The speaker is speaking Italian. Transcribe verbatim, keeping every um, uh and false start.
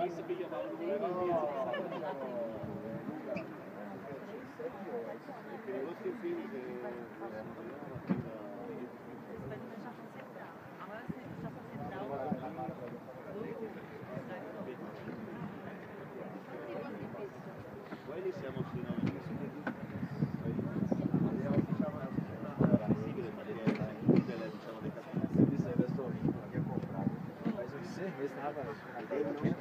Quelli siamo fino a diciamo dei capitali. Quindi se adesso anche a comprare, penso che se questa